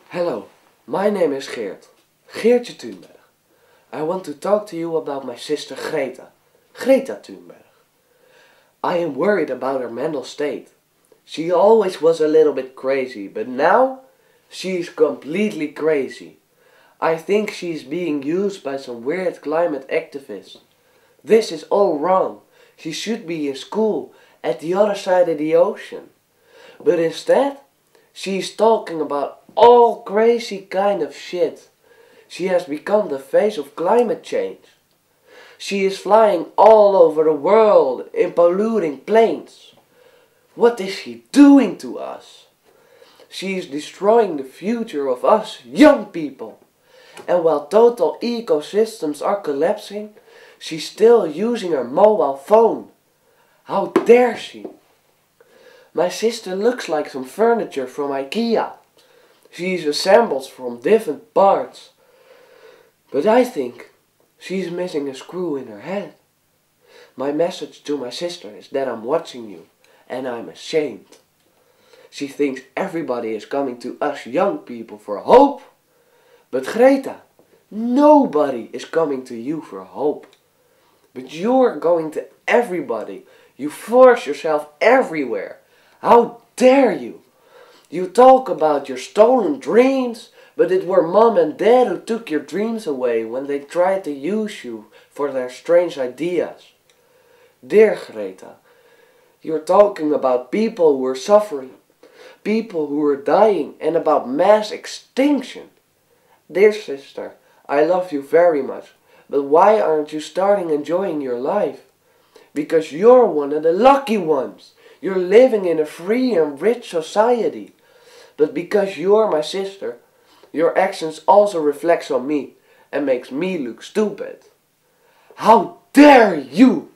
Hello, my name is Geert. Geertje Thunberg. I want to talk to you about my sister Greta. Greta Thunberg. I am worried about her mental state. She always was a little bit crazy, but now she is completely crazy. I think she is being used by some weird climate activists. This is all wrong. She should be in school at the other side of the ocean. But instead, she is talking about all crazy kind of shit. She has become the face of climate change. She is flying all over the world in polluting planes. What is she doing to us? She is destroying the future of us young people. And while total ecosystems are collapsing, she's still using her mobile phone. How dare she? My sister looks like some furniture from IKEA. She's assembled from different parts. But I think she's missing a screw in her head. My message to my sister is that I'm watching you and I'm ashamed. She thinks everybody is coming to us young people for hope. But Greta, nobody is coming to you for hope. But you're going to everybody. You force yourself everywhere. How dare you? You talk about your stolen dreams, but it were mom and dad who took your dreams away when they tried to use you for their strange ideas. Dear Greta, you're talking about people who are suffering, people who are dying, and about mass extinction. Dear sister, I love you very much, but why aren't you starting enjoying your life? Because you're one of the lucky ones. You're living in a free and rich society. But because you're my sister, your actions also reflects on me and makes me look stupid. How dare you!